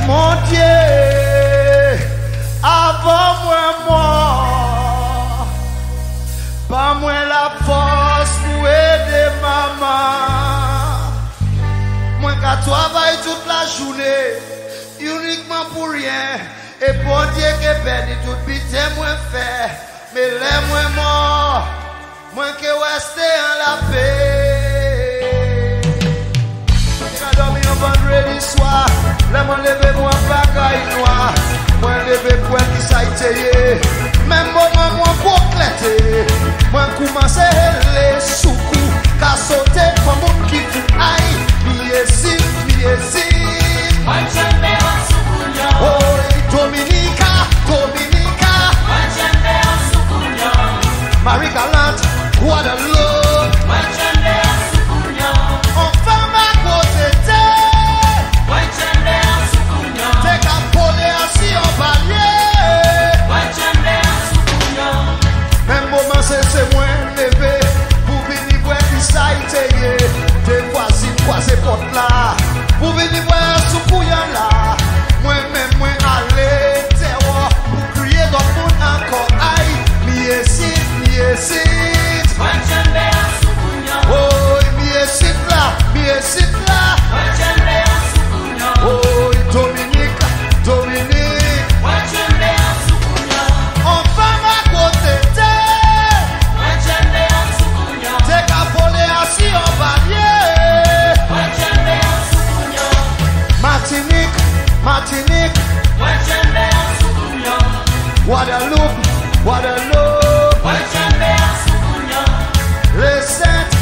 Mon Dieu, avant moi, pas moins la force pour aider maman. Moi qu'à travailler toute la journée, uniquement pour rien. Et bon Dieu que béni tout bité moins fait. Mais les moins mort, moins que rester en la paix. Quand dormi un vendredi soir, les moins levé moins bagaille noir. Moins levé pour qui ça été. Même moment moins boucleté. Moins commencé les soukou. Qu'à sauter comme un qui fout aïe. Miesi. Moi j'aime bien Soukougnan. Oh, Dominique. Moi j'aime bien Soukougnan. Marie Galante, Guadeloupe. Moi j'aime bien Soukougnan. Enfin ma côté. Moi j'aime bien Soukougnan. T'es qu'à voler assis en palier. Moi j'aime bien Soukougnan. Même moment c'est moins levé. Pour venir voir qui ça a été. Des voisins croisés porte là. Pour venir voir Soukougnan là. Moi-même, moi aller. Terror. Pour crier dans le monde encore. Aïe. Miesi. Moi j'aime bien Soukougnan. Oh, miesi là. Moi j'aime bien Soukougnan. Oh, Dominique. Moi j'aime bien Soukougnan. Enfin ma côté. Moi j'aime bien Soukougnan. T'es qu'à voler assis en palier. Moi j'aime bien Soukougnan. Martinique. Moi j'aime bien Soukougnan. Guadeloupe. Moi j'aime bien Soukougnan. Les Saintes.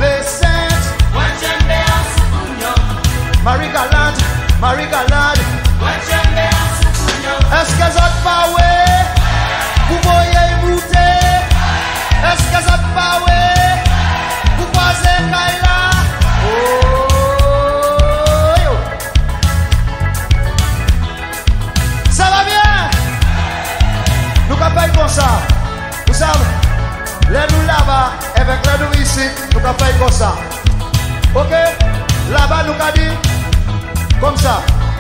Moi j'aime bien Soukougnan. Marie Galante. Moi j'aime bien Soukougnan. Est-ce que ça te pas ouais? Vous voyez bouter? Est-ce que ça te pas ouais? Vous croisez Kaila? Oh, yo. Ça va bien? Nous capables comme ça. Vous savez, les nous là-bas, avec les nous ici, nous capables comme ça. Ok? Là-bas, nous avons dit comme ça.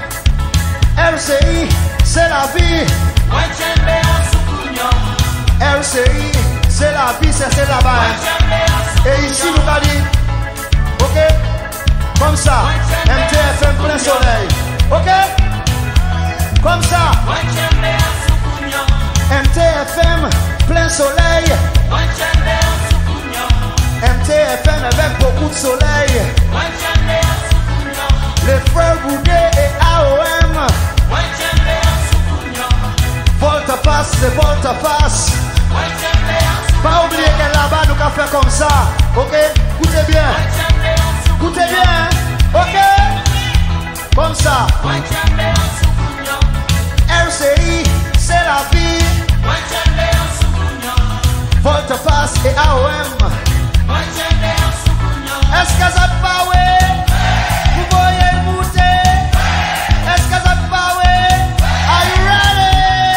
RCI, c'est la vie. Moi j'aime bien Soukougnan. RCI, c'est la vie, c'est Moi là-bas. j'aime bien Et ici, nous avons dit, ok? Comme ça, MTFM plein soleil. Ok? Comme ça, Moi j'aime bien Soukougnan. MTFM plein soleil. Moi j'aime bien Soukougnan. MTFM avec beaucoup de soleil. Moi j'aime bien Soukougnan. Les frères Boudet et AOM. Moi j'aime bien Soukougnan. Volte-passe, c'est volte-passe. Moi j'aime bien Soukougnan. Pas oublier que là-bas, nous avons fait comme ça. Ok? Écoutez bien. Moi j'aime bien Soukougnan. Écoutez bien. Ok? Comme ça. Moi j'aime bien Soukougnan. RCI, c'est la vie. Moi j'aime bien Soukougnan. Volte-passe et AOM. Moi j'aime bien Soukougnan. Est-ce que ça te pas ouais? Vous voyez le bouter? Est-ce que ça te pas ouais? Are you ready?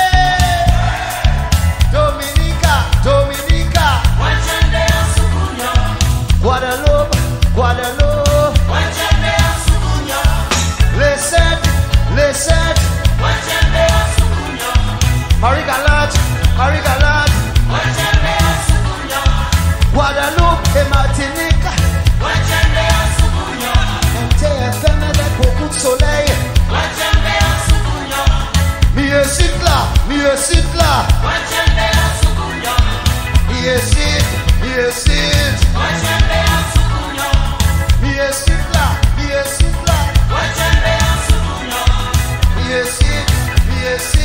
Dominica. Moi j'aime bien Soukougnan. Guadeloupe. Moi j'aime bien Soukougnan. Les Saintes. Moi j'aime bien Soukougnan. Marie Galante. Moi j'aime bien Soukougnan. Guadeloupe et Martinique. Moi j'aime bien Soukougnan. MTFM avec beaucoup de soleil. Moi j'aime bien Soukougnan. Mieux site là. Moi j'aime bien Soukougnan. Mieux site. Moi j'aime bien Soukougnan. Mieux site là. Moi j'aime bien Soukougnan. Mieux site.